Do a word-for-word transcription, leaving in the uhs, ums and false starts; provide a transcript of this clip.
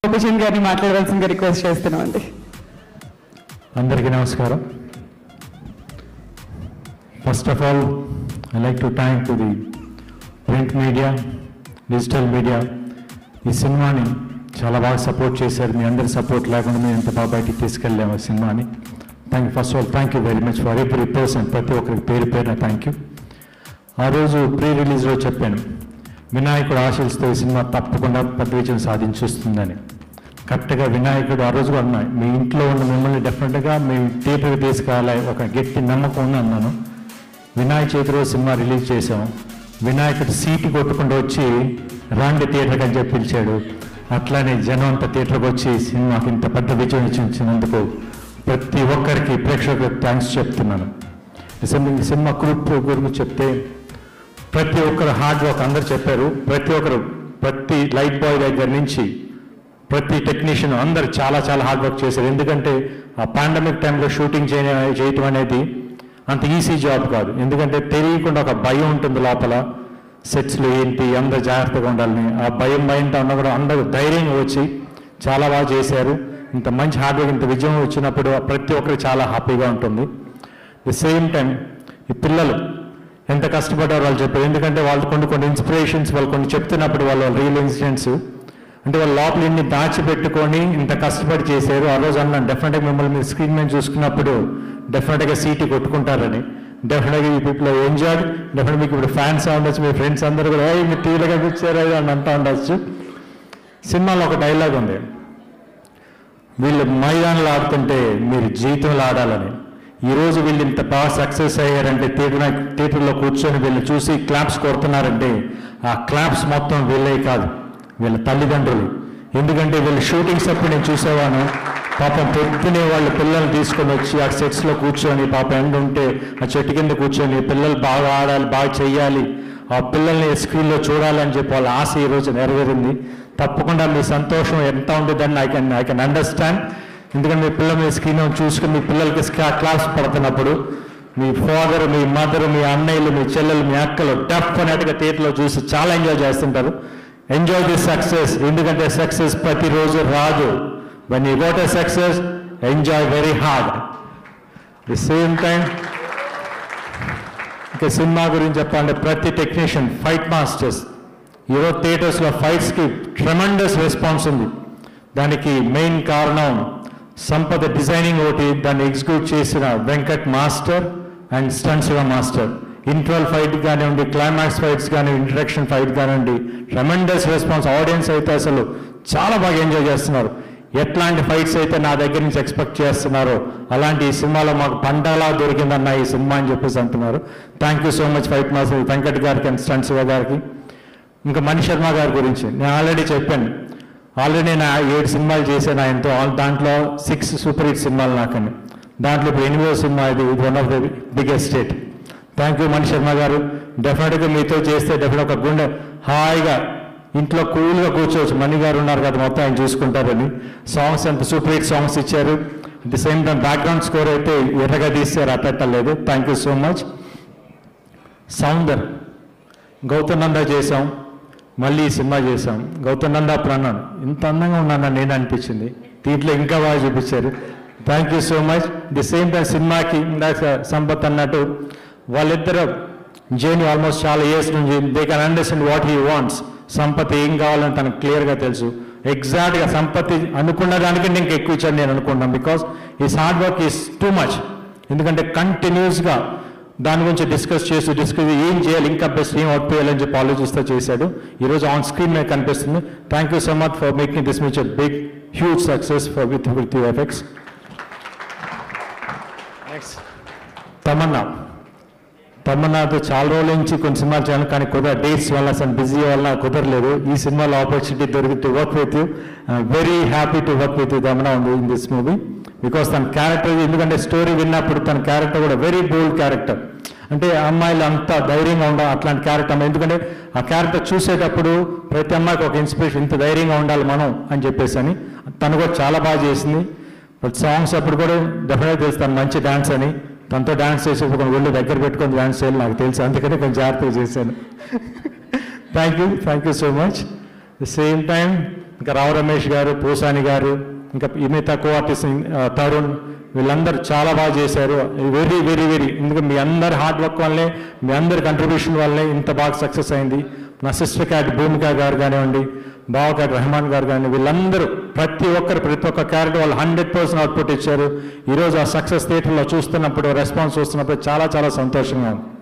గోపిచంద్ గారిని మాట్లాడవలసిందిగా రిక్వెస్ట్ చేస్తున్నాం అండి. అందరికీ నమస్కారం. First of all I like to thank to the print media, digital media. ఈ సినిమాని చాలా బాగా సపోర్ట్ చేశారు. మీ అందరి సపోర్ట్ లేకుండా మేము ఎంత బాగా బయటికి తీసుకెళ్ళాము ఆ సినిమాని. Thank you. First of all thank you very much for every person, ప్రతి ఒక్కరికి పేరు పేరున థ్యాంక్ యూ. ఆ రోజు ప్రీ రిలీజ్లో చెప్పాను, వినాయకుడు ఆశీస్సుతో ఈ సినిమా తప్పకుండా పెద్ద విజయం సాధించుస్తుందని. కరెక్ట్గా వినాయకుడు ఆ రోజు కూడా మీ ఇంట్లో ఉన్న మిమ్మల్ని డెఫినెట్గా మీ థియేటర్కి తీసుకురాలే ఒక గట్టి నమ్మకం ఉంది అన్నాను. వినాయక చవితి రోజు సినిమా రిలీజ్ చేసాం. వినాయకుడు సీటు కొట్టుకుంటూ వచ్చి రాండి థియేటర్కి అని చెప్పి పిలిచాడు. అట్లానే జనం అంతా థియేటర్కి వచ్చి సినిమాకి ఇంత పెద్ద విజయం ఇచ్చినందుకు ప్రతి ఒక్కరికి ప్రేక్షకులకు థ్యాంక్స్ చెప్తున్నాను. సినిమా గ్రూప్ గురించి చెప్తే ప్రతి ఒక్కరు హార్డ్ వర్క్ అందరు చెప్పారు. ప్రతి ఒక్కరు ప్రతి లైట్ బాయ్ దగ్గర నుంచి ప్రతి టెక్నీషియన్ అందరు చాలా చాలా హార్డ్ వర్క్ చేశారు. ఎందుకంటే ఆ పాండమిక్ టైంలో షూటింగ్ చేయ చేయటం అనేది అంత ఈజీ జాబ్ కాదు. ఎందుకంటే తెలియకుండా ఒక భయం ఉంటుంది లోపల, సెట్స్లో ఏంటి అందరు జాగ్రత్తగా ఉండాలని. ఆ భయం భయంతో ఉన్నా కూడా అందరూ ధైర్యంగా వచ్చి చాలా బాగా చేశారు. ఇంత మంచి హార్డ్ వర్క్, ఇంత విజయం వచ్చినప్పుడు ప్రతి ఒక్కరికి చాలా హ్యాపీగా ఉంటుంది. ది సేమ్ టైం ఈ పిల్లలు ఎంత కష్టపడ్డారో వాళ్ళు చెప్పారు. ఎందుకంటే వాళ్ళు కొన్ని కొన్ని ఇన్స్పిరేషన్స్ వాళ్ళు కొన్ని చెప్తున్నప్పుడు వాళ్ళ రియల్ ఇన్సిడెంట్స్ అంటే వాళ్ళ లోపల ఇన్ని దాచిపెట్టుకొని ఇంత కష్టపడి చేశారు. ఆ రోజు అన్నాను డెఫినెట్గా మిమ్మల్ని మీరు స్క్రీన్ మీద చూసుకున్నప్పుడు డెఫినెట్గా సీటు కొట్టుకుంటారని. డెఫినెట్గా ఈ పీపుల్ ఎంజాయ్. డెఫినెట్ మీకు ఇప్పుడు ఫ్యాన్స్ ఉండొచ్చు, మీ ఫ్రెండ్స్ అందరూ కూడా మీరు టీవీలో కనిపించారు అని అంటూ ఉండొచ్చు. సినిమాలో ఒక డైలాగ్ ఉంది, వీళ్ళు మైదానంలో ఆడుతుంటే మీరు జీవితంలో ఆడాలని. ఈరోజు వీళ్ళు ఇంత బాగా సక్సెస్ అయ్యారంటే థియేటర్ థియేటర్లో కూర్చొని వీళ్ళు చూసి క్లాప్స్ కొడుతున్నారంటే ఆ క్లాప్స్ మొత్తం వీళ్ళే కాదు, వీళ్ళ తల్లిదండ్రులు. ఎందుకంటే వీళ్ళు షూటింగ్స్ అప్పుడు నేను చూసేవాను. పాపం పొద్దునే వాళ్ళ పిల్లల్ని తీసుకొని వచ్చి ఆ సెట్స్లో కూర్చొని పాపం ఎండ ఉంటే ఆ చెట్టు కింద కూర్చొని పిల్లలు బాగా ఆడాలి, బాగా చెయ్యాలి, ఆ పిల్లల్ని స్క్రీన్లో చూడాలని చెప్పి వాళ్ళ ఆశ ఈరోజు నెరవేరింది. తప్పకుండా మీ సంతోషం ఎంత ఉంటుందని I can I can understand. ఎందుకంటే మీ పిల్లలు మీ స్క్రీన్ చూసుకుని మీ పిల్లలకి క్లాస్ పడుతున్నప్పుడు మీ ఫాదర్, మీ మదర్, మీ అన్నయ్యలు, మీ చెల్లెలు, మీ అక్కలు డెఫినెట్గా థియేటర్లో చూసి చాలా ఎంజాయ్ చేస్తుంటారు. Enjoy this success. ఎందుకంటే సక్సెస్ ప్రతిరోజు రాదు. when you got a success, enjoy very hard. the same time ఇంకా సినిమా గురించి చెప్పాలంటే ప్రతి టెక్నీషియన్, ఫైట్ మాస్టర్స్, ఈరోజు థియేటర్స్లో ఫైట్స్కి ట్రెమెండస్ రెస్పాన్స్ ఉంది. దానికి మెయిన్ కారణం సంపద డిజైనింగ్ ఒకటి, దాన్ని ఎగ్జిక్యూట్ చేసిన Venkat master and stunt Shiva master. Interval fight కానివ్వండి, క్లైమాక్స్ ఫైట్స్ కానివ్వండి, ఇంట్రడక్షన్ ఫైట్ కానివ్వండి, ట్రెమెండస్ రెస్పాన్స్. ఆడియన్స్ అయితే అసలు చాలా బాగా ఎంజాయ్ చేస్తున్నారు. ఎట్లాంటి ఫైట్స్ అయితే నా దగ్గర నుంచి ఎక్స్పెక్ట్ చేస్తున్నారో అలాంటి ఈ సినిమాలో మాకు పండగలా దొరికిందన్న ఈ సినిమా అని చెప్పేసి అంటున్నారు. Thank you so much fight master Venkat గారికి అండ్ స్టంట్ శివ గారికి. ఇంకా మణి శర్మ గారి గురించి నేను ఆల్రెడీ చెప్పాను. ఆల్రెడీ నేను ఏడు సినిమాలు చేశాను ఆయనతో. దాంట్లో సిక్స్ సూపర్ హిట్ సినిమాలు నాకని. దాంట్లో ఇప్పుడు ఎనిమిదో సినిమా ఇది one of the biggest hit. Thank you Mani Sharma garu. డెఫినెట్గా మీతో చేస్తే డెఫినెట్ ఒక గుండె హాయిగా ఇంట్లో కూల్గా కూర్చోవచ్చు. మణి గారు ఉన్నారు కదా మొత్తం ఆయన చూసుకుంటారని. సాంగ్స్ అంత సూపర్ హిట్ సాంగ్స్ ఇచ్చారు. At the same time background score అయితే ఎర్రగా తీస్తారు, అట్టలేదు. Thank you so much. Soundar Gautham Nanda చేసాం, మళ్ళీ ఈ సినిమా చేసాం. గౌతమ్ నందా అప్పుడు అన్నాను ఇంత అందంగా ఉన్నానని నేను అనిపించింది. దీంట్లో ఇంకా బాగా చూపించారు. Thank you so much. The same time సినిమాకి ఇందాక సంపత్ అన్నట్టు వాళ్ళిద్దరు జర్నీ ఆల్మోస్ట్ చాలా ఇయర్స్ నుంచి they can understand what he wants. Sampath ఏం కావాలని తనకు క్లియర్గా తెలుసు. ఎగ్జాక్ట్గా సంపత్తి అనుకున్న దానికి నేను ఎక్కువ ఇచ్చాను నేను అనుకుంటాను. Because is hard work is too much. ఎందుకంటే కంటిన్యూస్గా దాని గురించి డిస్కస్ చేస్తూ డిస్కస్ ఏం చేయాలి, ఇంకా బెస్ట్ ఏం అవుట్ చేయాలని చెప్పి ఆలోచిస్తూ చేశాడు. ఈరోజు ఆన్ స్క్రీన్ మీద కనిపిస్తుంది. Thank you so much for making this much a big huge success for with with you effects. Next Tamannaah. తమన్నాతో చాలా రోజుల నుంచి కొన్ని సినిమాలు చేయాలి, కానీ కుదర డేట్స్ వల్ల అసలు బిజీ వల్ల కుదరలేదు. ఈ సినిమాలో ఆపర్చునిటీ దొరికి to work with you. Very happy to work with you Tamannaah ఉంది ఇన్ దిస్ మూవీ. బికాస్ తన క్యారెక్టర్, ఎందుకంటే స్టోరీ విన్నప్పుడు తన క్యారెక్టర్ కూడా వెరీ బోల్డ్ క్యారెక్టర్. అంటే అమ్మాయిలు అంతా ధైర్యంగా ఉండాలి అట్లాంటి క్యారెక్టర్. ఎందుకంటే ఆ క్యారెక్టర్ చూసేటప్పుడు ప్రతి అమ్మాయికి ఒక ఇన్స్పిరేషన్, ఇంత ధైర్యంగా ఉండాలి మనం అని చెప్పేసి అని. తను కూడా చాలా బాగా చేసింది. బట్ సాంగ్స్ అప్పుడు కూడా డెఫినెట్గా తెలుసు తను మంచి డాన్స్ అని. తనతో డాన్స్ చేసేప్పుడు కొన్ని ఒళ్ళు దగ్గర పెట్టుకొని డాన్స్ చేయాలి నాకు తెలుసు, అందుకనే కొంచెం జాగ్రత్తగా చేశాను. Thank you thank you so much. The same time ఇంకా రావు రమేష్ గారు, పూసాని గారు, ఇంకా ఈ మిగతా కో ఆర్టిస్ట్ తరుణ్, వీళ్ళందరూ చాలా బాగా చేశారు. వెరీ వెరీ వెరీ ఎందుకంటే మీ అందరి హార్డ్ వర్క్ వల్లే, మీ అందరి కంట్రిబ్యూషన్ వల్లే ఇంత బాగా సక్సెస్ అయింది. నా సిస్టర్ క్యాట్ భూమిక గారు కానివ్వండి, బావ క్యాట్ రెహమాన్ గారు కానీ, వీళ్ళందరూ ప్రతి ఒక్కరు ప్రతి ఒక్క క్యారెక్టర్ వాళ్ళు హండ్రెడ్ పర్సెంట్ అవుట్పుట్ ఇచ్చారు. ఈరోజు ఆ సక్సెస్ థియేటర్లో చూస్తున్నప్పుడు, రెస్పాన్స్ చూస్తున్నప్పుడు చాలా చాలా సంతోషంగా ఉంది.